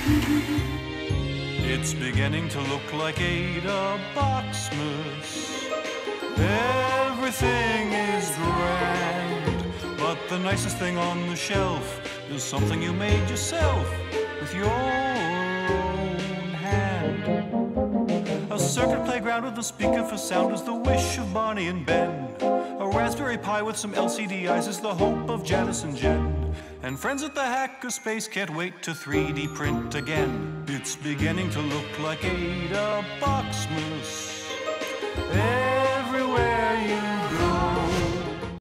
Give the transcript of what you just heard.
It's beginning to look like Ada Boxmas. Everything is grand, but the nicest thing on the shelf is something you made yourself with your own hand. A circuit playground with a speaker for sound is the wish of Bonnie and Ben. A Raspberry Pi with some LCD eyes is the hope of Janice and Jen. And friends at the hackerspace can't wait to 3D print again. It's beginning to look like Ada Boxmas.